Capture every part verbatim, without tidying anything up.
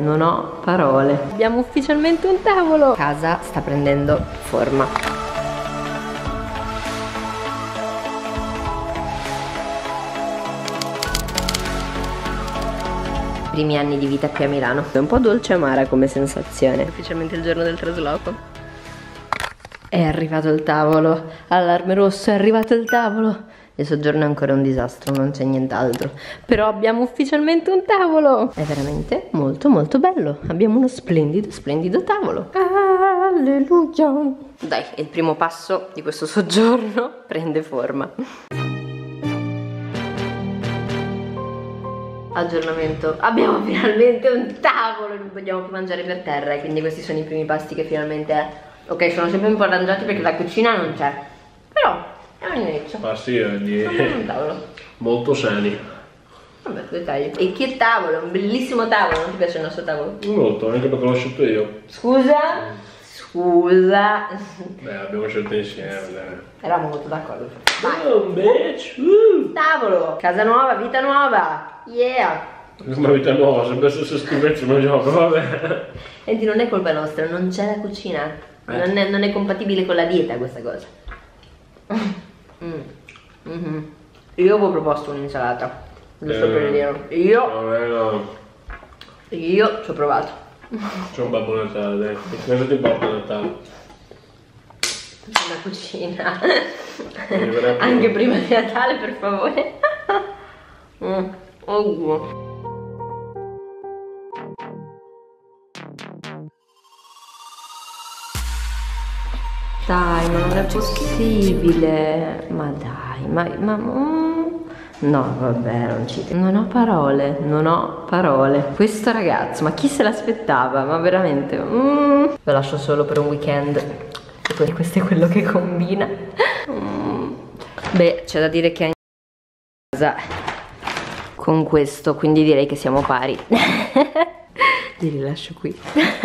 non ho parole. Abbiamo ufficialmente un tavolo. Casa sta prendendo forma. Primi anni di vita qui a Milano. È un po' dolce e amara come sensazione. Ufficialmente il giorno del trasloco. È arrivato il tavolo. Allarme rosso, è arrivato il tavolo. Il soggiorno è ancora un disastro, non c'è nient'altro. Però abbiamo ufficialmente un tavolo. È veramente molto molto bello. Abbiamo uno splendido, splendido tavolo. Alleluia. Dai, il primo passo di questo soggiorno prende forma. Aggiornamento, abbiamo finalmente un tavolo, non vogliamo più mangiare per terra e quindi questi sono i primi pasti che finalmente, ok, sono sempre un po' arrangiati perché la cucina non c'è, però è un inizio. Ah sì, è di... un tavolo molto sani. Vabbè, dettagli. E che tavolo, un bellissimo tavolo, non ti piace il nostro tavolo? Molto, anche perché l'ho scelto io. Scusa? Scusa. Beh, abbiamo scelto insieme, dai. Eravamo molto d'accordo. Oh, bitch! Uh. Tavolo, casa nuova, vita nuova, yeah! Una vita nuova, sempre stessa schifezza, ma gioco, vabbè. Senti, non è colpa nostra, non c'è la cucina. Eh. Non, è, non è compatibile con la dieta questa cosa. Mm. Mm-hmm. Io avevo proposto un'insalata, giusto eh, per dire. Io, no, no. Io ci ho provato. C'è un Babbo Natale, dai. Cosa ti importa Natale? La cucina. Anche prima di Natale, per favore. mm. Oh. Dai, ma non è possibile. Ma dai, ma... ma mm. No, vabbè, non ci... Non ho parole, non ho parole. Questo ragazzo, ma chi se l'aspettava? Ma veramente... Mm. Lo lascio solo per un weekend. E questo è quello che combina. Mm. Beh, c'è da dire che è in casa con questo, quindi direi che siamo pari. Li rilascio qui.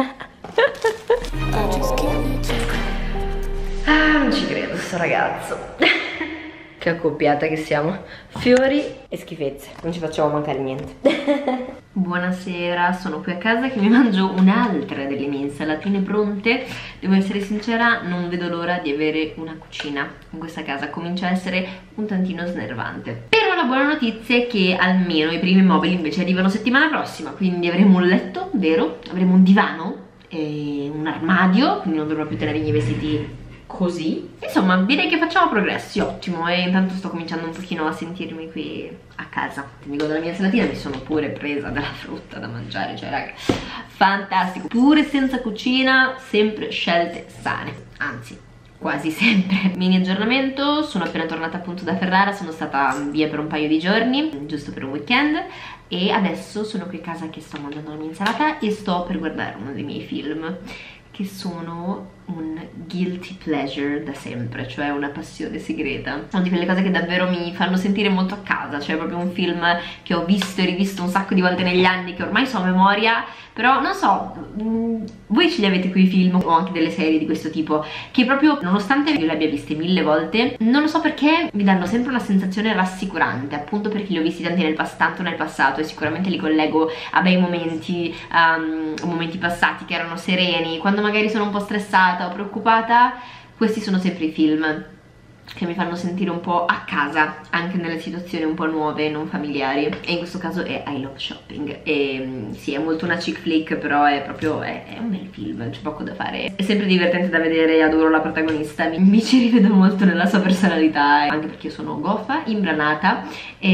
Ah, non ci credo, sto ragazzo. Che accoppiata che siamo. Fiori e schifezze, non ci facciamo mancare niente. Buonasera, sono qui a casa che mi mangio un'altra delle mie insalatine pronte. Devo essere sincera, non vedo l'ora di avere una cucina in questa casa. Comincia a essere un tantino snervante. Però la buona notizia è che almeno i primi mobili invece arrivano settimana prossima. Quindi avremo un letto, vero? Avremo un divano e un armadio, quindi non dovrò più tenere i miei vestiti così. Insomma, direi che facciamo progressi, ottimo. E intanto sto cominciando un pochino a sentirmi qui a casa. Ti dico, della mia insalatina mi sono pure presa della frutta da mangiare. Cioè raga, fantastico. Pure senza cucina, sempre scelte sane. Anzi, quasi sempre. Mini aggiornamento, sono appena tornata appunto da Ferrara. Sono stata via per un paio di giorni, giusto per un weekend. E adesso sono qui a casa che sto mangiando la mia insalata e sto per guardare uno dei miei film, che sono un guilty pleasure da sempre, cioè una passione segreta. Sono di quelle cose che davvero mi fanno sentire molto a casa, cioè proprio un film che ho visto e rivisto un sacco di volte negli anni, che ormai so a memoria, però non so, mh, voi ce li avete quei film o anche delle serie di questo tipo, che proprio, nonostante io le abbia viste mille volte, non lo so perché mi danno sempre una sensazione rassicurante, appunto perché li ho visti tanti nel pas tanto nel passato e sicuramente li collego a bei momenti, um, momenti passati che erano sereni. Quando magari sono un po' stressata o preoccupata, questi sono sempre i film che mi fanno sentire un po' a casa anche nelle situazioni un po' nuove, non familiari, e in questo caso è I Love Shopping. E sì, è molto una chick flick, però è proprio è, è un bel film, c'è poco da fare, è sempre divertente da vedere, adoro la protagonista, mi, mi ci rivedo molto nella sua personalità, anche perché io sono goffa, imbranata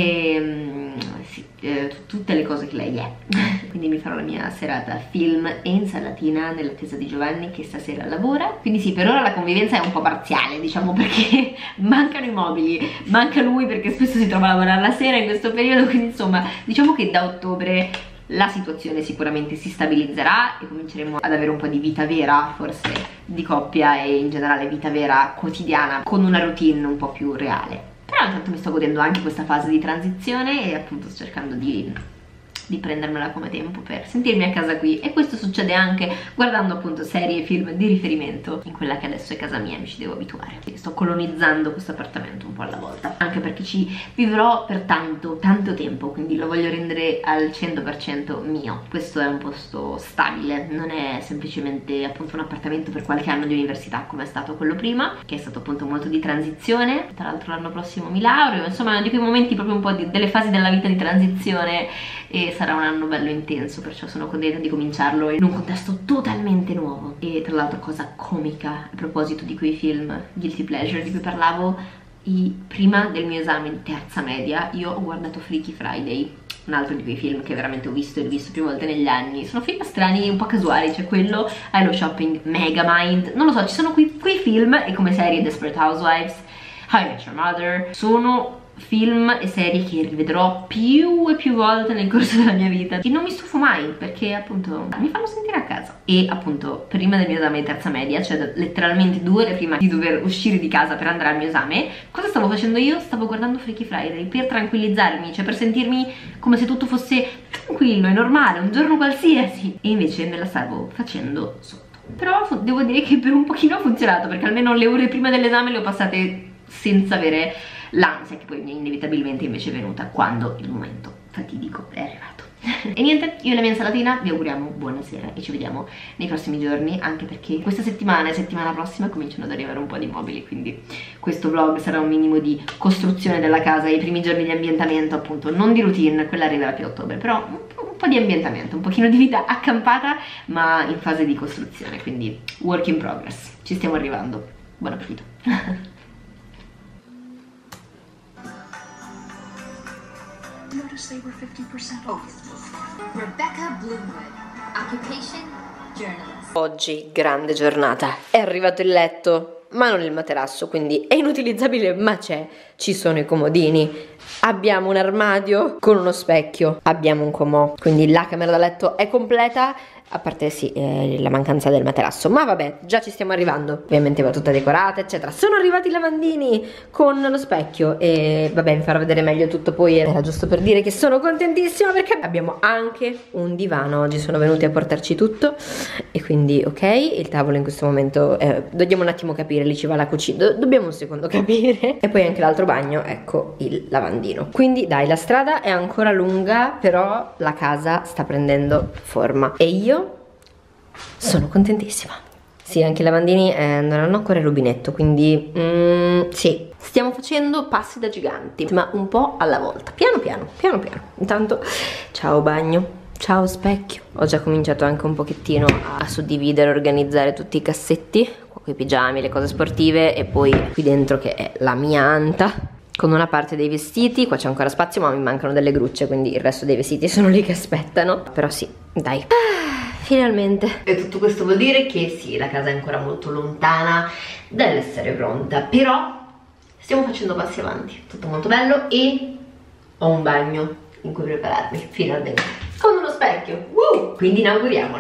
e sì, eh, tutte le cose che lei è. Quindi mi farò la mia serata film e insalatina nell'attesa di Giovanni che stasera lavora. Quindi sì, per ora la convivenza è un po' parziale, diciamo, perché mancano i mobili, manca lui perché spesso si trova a lavorare la sera in questo periodo, quindi insomma diciamo che da ottobre la situazione sicuramente si stabilizzerà e cominceremo ad avere un po' di vita vera, forse di coppia, e in generale vita vera quotidiana, con una routine un po' più reale. Però intanto mi sto godendo anche questa fase di transizione e appunto sto cercando di di prendermela come tempo per sentirmi a casa qui, e questo succede anche guardando appunto serie e film di riferimento in quella che adesso è casa mia. Mi ci devo abituare, sto colonizzando questo appartamento un po' alla volta, anche perché ci vivrò per tanto tanto tempo, quindi lo voglio rendere al cento per cento mio. Questo è un posto stabile, non è semplicemente appunto un appartamento per qualche anno di università come è stato quello prima, che è stato appunto molto di transizione. Tra l'altro l'anno prossimo mi laureo, insomma è uno di quei momenti proprio un po' di, delle fasi della vita di transizione, e sarà un anno bello intenso, perciò sono contenta di cominciarlo in un contesto totalmente nuovo. E tra l'altro, cosa comica a proposito di quei film guilty pleasure di cui parlavo, i, prima del mio esame di terza media io ho guardato Freaky Friday, un altro di quei film che veramente ho visto e rivisto più volte negli anni. Sono film strani, un po' casuali, c'è quello, I Love Shopping, Megamind, non lo so, ci sono quei, quei film, e come serie Desperate Housewives, How I Met Your Mother, sono film e serie che rivedrò più e più volte nel corso della mia vita, e non mi stufo mai, perché appunto mi fanno sentire a casa. E appunto prima del mio esame di terza media, cioè letteralmente due ore prima di dover uscire di casa per andare al mio esame, cosa stavo facendo io? Stavo guardando Freaky Friday per tranquillizzarmi, cioè per sentirmi come se tutto fosse tranquillo e normale, un giorno qualsiasi, e invece me la stavo facendo sotto. Però devo dire che per un pochino ha funzionato, perché almeno le ore prima dell'esame le ho passate senza avere l'ansia che poi mi è inevitabilmente invece venuta quando il momento fatidico è arrivato. E niente, io e la mia insalatina vi auguriamo buonasera e ci vediamo nei prossimi giorni, anche perché questa settimana e settimana prossima cominciano ad arrivare un po' di mobili, quindi questo vlog sarà un minimo di costruzione della casa, i primi giorni di ambientamento, appunto, non di routine, quella arriverà più a ottobre, però un po', un po' di ambientamento, un pochino di vita accampata ma in fase di costruzione, quindi work in progress. Ci stiamo arrivando, buon appetito. Notice they were fifty percent off. Rebecca Bloomwood, occupation journalist. Oggi grande giornata, è arrivato il letto ma non il materasso, quindi è inutilizzabile, ma c'è, ci sono i comodini, abbiamo un armadio con uno specchio, abbiamo un comò, quindi la camera da letto è completa, a parte sì, eh, la mancanza del materasso, ma vabbè, già ci stiamo arrivando. Ovviamente va tutta decorata eccetera. Sono arrivati i lavandini con lo specchio e vabbè, vi farò vedere meglio tutto poi. Era giusto per dire che sono contentissima perché abbiamo anche un divano. Oggi sono venuti a portarci tutto e quindi ok, il tavolo in questo momento eh, dobbiamo un attimo capire, lì ci va la cucina, Do dobbiamo un secondo capire. E poi anche l'altro bagno, ecco il lavandino. Quindi dai, la strada è ancora lunga, però la casa sta prendendo forma e io sono contentissima. Sì, anche i lavandini eh, non hanno ancora il rubinetto, quindi mm, sì, stiamo facendo passi da giganti, ma un po' alla volta, piano piano, piano piano. Intanto, ciao bagno, ciao specchio. Ho già cominciato anche un pochettino a suddividere, organizzare tutti i cassetti, qua con i pigiami, le cose sportive, e poi qui dentro che è la mia anta, con una parte dei vestiti. Qua c'è ancora spazio ma mi mancano delle grucce, quindi il resto dei vestiti sono lì che aspettano. Però sì, dai, finalmente. E tutto questo vuol dire che sì, la casa è ancora molto lontana dall'essere pronta, però stiamo facendo passi avanti, tutto molto bello, e ho un bagno in cui prepararmi, finalmente, con uno specchio, uh! Quindi inauguriamolo.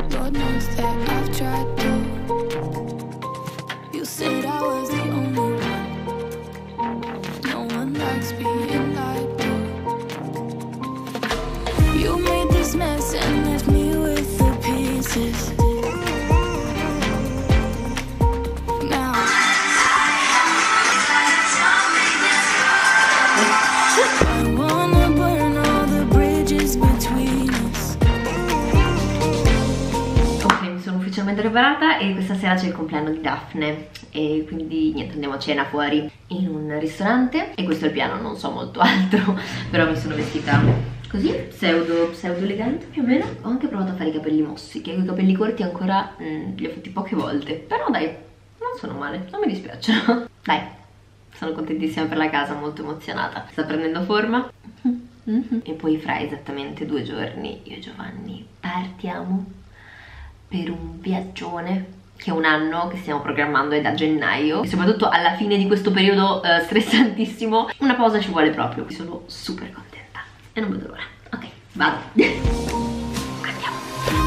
Preparata, e questa sera c'è il compleanno di Daphne e quindi niente, andiamo a cena fuori in un ristorante, e questo è il piano, non so molto altro, però mi sono vestita così, pseudo, pseudo elegante più o meno. Ho anche provato a fare i capelli mossi, che con i capelli corti ancora mh, li ho fatti poche volte, però dai, non sono male, non mi dispiacciono. Dai, sono contentissima per la casa, molto emozionata, sta prendendo forma. Mm-hmm. E poi fra esattamente due giorni io e Giovanni partiamo per un viaggione che è un anno che stiamo programmando, è da gennaio, e soprattutto alla fine di questo periodo uh, stressantissimo una pausa ci vuole proprio. Sono super contenta e non vedo l'ora. Ok, vado. Andiamo.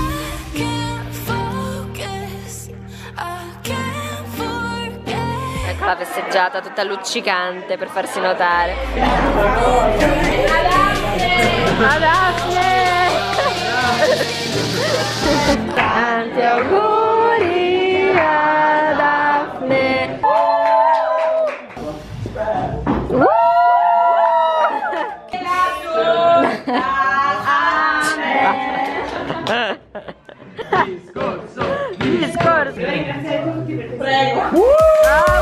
Ecco la festeggiata tutta luccicante per farsi notare. Ad Daphne! Discorso. Discorso. Ringraziare tutti per questo. Prego. Uh!